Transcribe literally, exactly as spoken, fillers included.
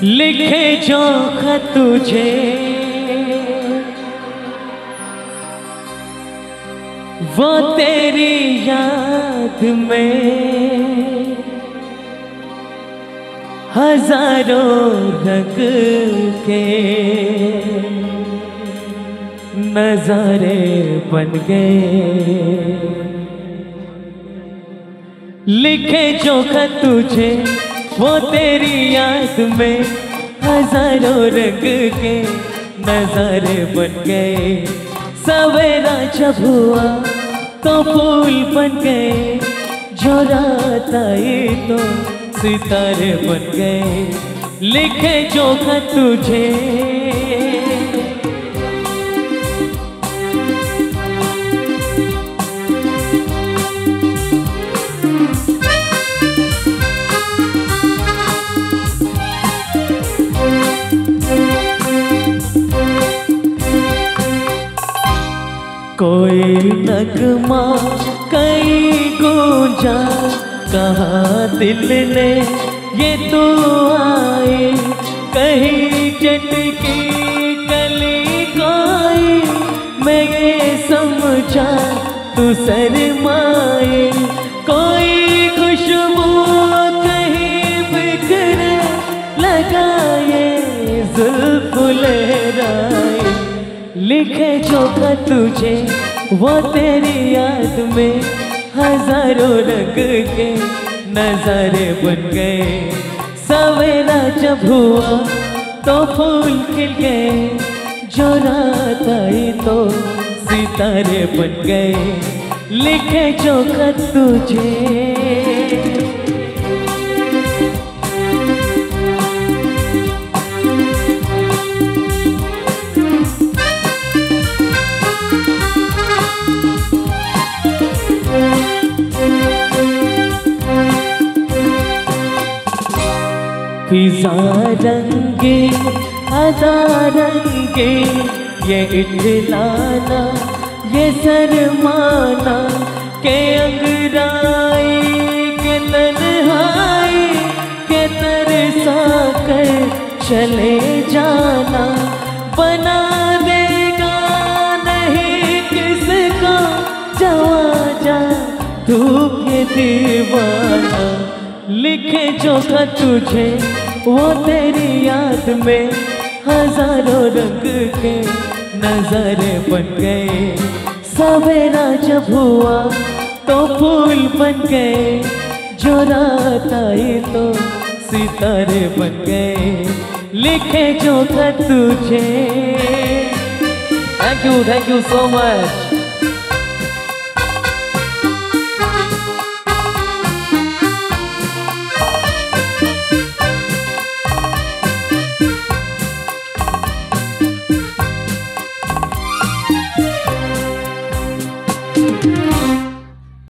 लिखे जो खत तुझे वो तेरी याद में हजारों रंग के नजारे बन गए। लिखे जो खत तुझे वो तेरी याद में हजारों रंग के नजारे बन गए। सवेरा जब हुआ तो फूल बन गए, जो रात आई तो सितारे बन गए। लिखे जो खत तुझे कोई नगमा कहीं गूंजा, कहाँ दिल ने ये तू आए। कहीं चटकी कली कोई मैं ये समझा तू शर्माए। कोई खुशबू कहीं बिखरे लगाए जुल्फ लहराए। लिखे जो खत तुझे वो तेरी याद में हजारों रंग के नजारे बन गए। सवेरा जब हुआ तो फूल खिल गए, जो रात आई तो सितारे बन गए। लिखे जो खत तुझे फिजा रंगे अदा रंगे, ये इठलाना ये शर्माना के अंगराई के तन्हाई के तरसा कर चले जाना। बना देगा नहीं किसको जवा जा धूप के दीवाना। लिखे जो खत तुझे वो तेरी याद में हजारों रंग के नजारे बन गए। सवेरा जब हुआ तो फूल बन गए, जो रात आई तो सितारे बन गए। लिखे जो खत तुझे। Thank you, thank you so much.